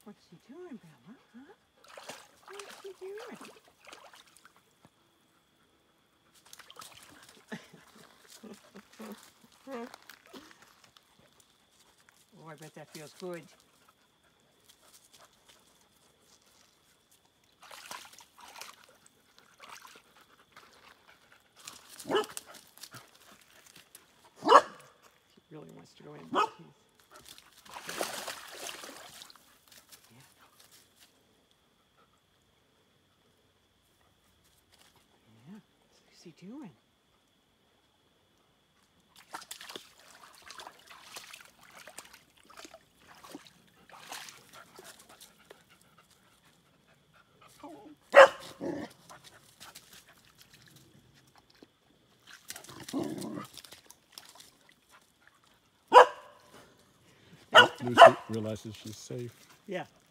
What's she doing, Bella? Huh? What's she doing? Oh, I bet that feels good. She really wants to go in. Yeah. What's he doing? Lucy realizes she's safe. Yeah.